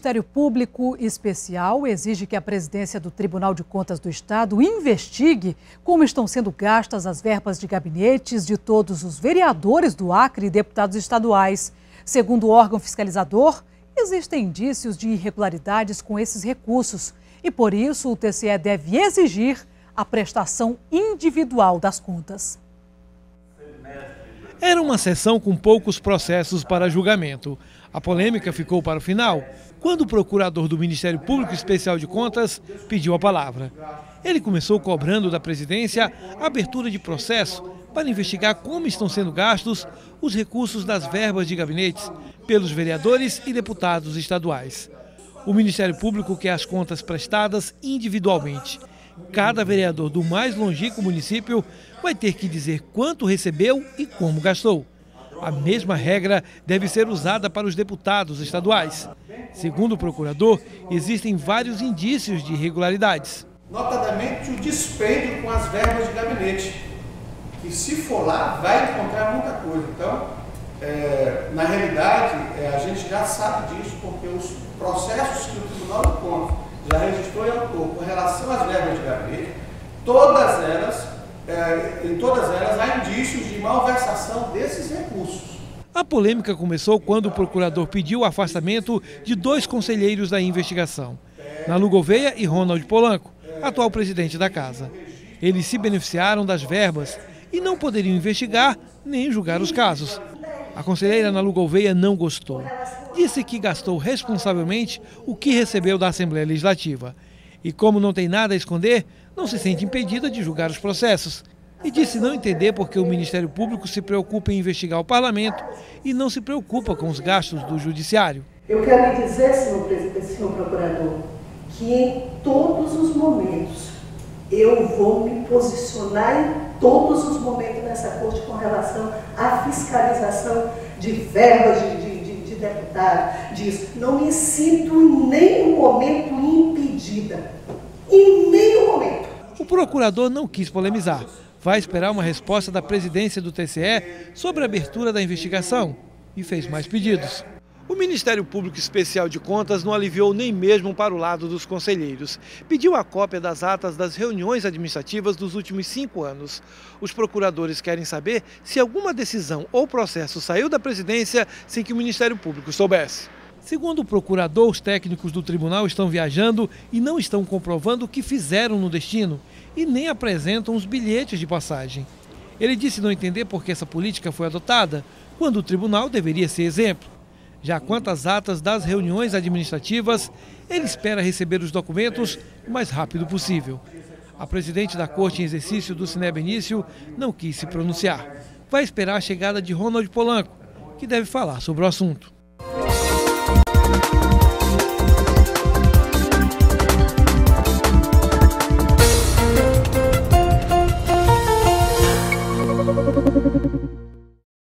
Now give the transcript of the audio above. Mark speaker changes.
Speaker 1: Ministério Público Especial exige que a presidência do Tribunal de Contas do Estado investigue como estão sendo gastas as verbas de gabinetes de todos os vereadores do Acre e deputados estaduais. Segundo o órgão fiscalizador, existem indícios de irregularidades com esses recursos e, por isso, o TCE deve exigir a prestação individual das contas.
Speaker 2: Era uma sessão com poucos processos para julgamento. A polêmica ficou para o final, quando o procurador do Ministério Público Especial de Contas pediu a palavra. Ele começou cobrando da presidência a abertura de processo para investigar como estão sendo gastos os recursos das verbas de gabinetes pelos vereadores e deputados estaduais. O Ministério Público quer as contas prestadas individualmente. Cada vereador do mais longínquo município vai ter que dizer quanto recebeu e como gastou. A mesma regra deve ser usada para os deputados estaduais. Segundo o procurador, existem vários indícios de irregularidades.
Speaker 3: Notadamente o dispêndio com as verbas de gabinete. E se for lá, vai encontrar muita coisa. Então, na realidade, a gente já sabe disso, porque os processos que o Tribunal de Contas já registrou e autor com relação às verbas de gabinete, em todas elas há indícios de malversação desses recursos.
Speaker 2: A polêmica começou quando o procurador pediu o afastamento de 2 conselheiros da investigação, Nalu Gouveia e Ronald Polanco, atual presidente da casa. Eles se beneficiaram das verbas e não poderiam investigar nem julgar os casos. A conselheira Nalu Gouveia não gostou. Disse que gastou responsavelmente o que recebeu da Assembleia Legislativa. E como não tem nada a esconder, não se sente impedida de julgar os processos. E disse não entender porque o Ministério Público se preocupa em investigar o Parlamento e não se preocupa com os gastos do Judiciário.
Speaker 4: Eu quero lhe dizer, senhor presidente, senhor procurador, que em todos os momentos eu vou me posicionar em todos os momentos nessa corte com relação à fiscalização de verbas de deputado. Disso. Não me sinto em nenhum momento impedida. Em nenhum momento.
Speaker 2: O procurador não quis polemizar. Vai esperar uma resposta da presidência do TCE sobre a abertura da investigação e fez mais pedidos. O Ministério Público Especial de Contas não aliviou nem mesmo para o lado dos conselheiros. Pediu a cópia das atas das reuniões administrativas dos últimos 5 anos. Os procuradores querem saber se alguma decisão ou processo saiu da presidência sem que o Ministério Público soubesse. Segundo o procurador, os técnicos do tribunal estão viajando e não estão comprovando o que fizeram no destino e nem apresentam os bilhetes de passagem. Ele disse não entender por que essa política foi adotada, quando o tribunal deveria ser exemplo. Já quanto às atas das reuniões administrativas, ele espera receber os documentos o mais rápido possível. A presidente da Corte em exercício do Sine Benício não quis se pronunciar. Vai esperar a chegada de Ronald Polanco, que deve falar sobre o assunto.